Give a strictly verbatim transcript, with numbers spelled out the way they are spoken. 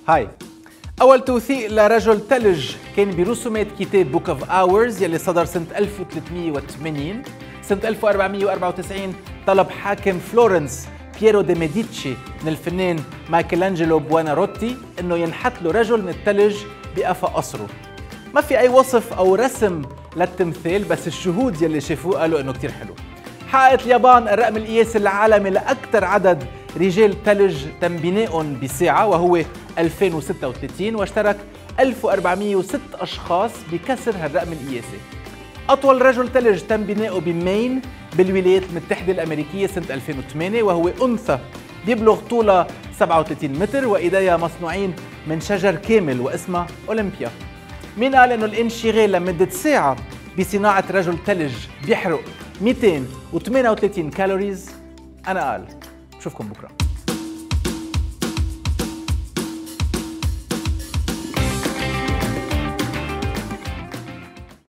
هاي أول توثيق لرجل ثلج كان برسومات كتاب بوك اوف اورز يلي صدر سنة ألف وثلاثمية وثمانين. سنة ألف وأربعمية وأربعة وتسعين طلب حاكم فلورنس بييرو دي ميديتشي من الفنان مايكلانجلو بواناروتي انه ينحت له رجل من الثلج بقفا قصره. ما في اي وصف او رسم للتمثال، بس الشهود يلي شافوه قالوا انه كتير حلو. حققت اليابان الرقم القياسي العالمي لاكثر عدد رجال ثلج تم بنائهم بساعه وهو ألفين وستة وثلاثين، واشترك ألف وأربعمية وستة اشخاص بكسر هالرقم القياسي. أطول رجل ثلج تم بناؤه بمين بالولايات المتحدة الأمريكية سنة ألفين وثمانية، وهو أنثى بيبلغ طولها سبعة وثلاثين متر وإيديها مصنوعين من شجر كامل واسمها أولمبيا. مين قال إنه الانشغال لمدة ساعة بصناعة رجل ثلج بيحرق مئتين وثمانية وثلاثين كالوريز؟ أنا قال. بشوفكم بكرة.